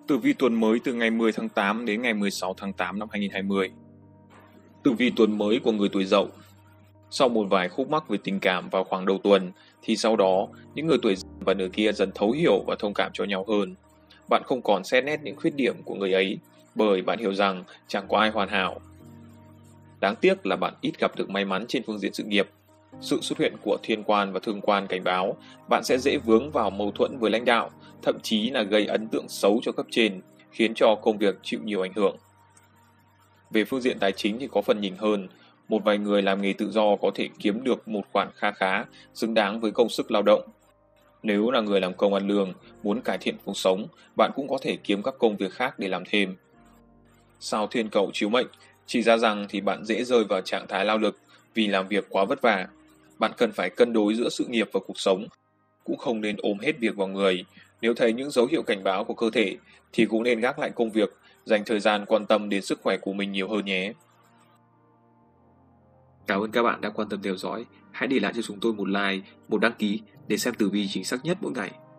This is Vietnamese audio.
Tử vi tuần mới từ ngày 10 tháng 8 đến ngày 16 tháng 8 năm 2020. Tử vi tuần mới của người tuổi Dậu. Sau một vài khúc mắc về tình cảm vào khoảng đầu tuần, thì sau đó, những người tuổi Dậu và nửa kia dần thấu hiểu và thông cảm cho nhau hơn. Bạn không còn xét nét những khuyết điểm của người ấy, bởi bạn hiểu rằng chẳng có ai hoàn hảo. Đáng tiếc là bạn ít gặp được may mắn trên phương diện sự nghiệp. Sự xuất hiện của thiên quan và thương quan cảnh báo bạn sẽ dễ vướng vào mâu thuẫn với lãnh đạo, thậm chí là gây ấn tượng xấu cho cấp trên, khiến cho công việc chịu nhiều ảnh hưởng. Về phương diện tài chính thì có phần nhỉnh hơn, một vài người làm nghề tự do có thể kiếm được một khoản kha khá, xứng đáng với công sức lao động. Nếu là người làm công ăn lương, muốn cải thiện cuộc sống, bạn cũng có thể kiếm các công việc khác để làm thêm. Sao thiên cậu chiếu mệnh, chỉ ra rằng thì bạn dễ rơi vào trạng thái lao lực vì làm việc quá vất vả. Bạn cần phải cân đối giữa sự nghiệp và cuộc sống, cũng không nên ôm hết việc vào người. Nếu thấy những dấu hiệu cảnh báo của cơ thể thì cũng nên gác lại công việc, dành thời gian quan tâm đến sức khỏe của mình nhiều hơn nhé. Cảm ơn các bạn đã quan tâm theo dõi. Hãy để lại cho chúng tôi một like, một đăng ký để xem tử vi chính xác nhất mỗi ngày.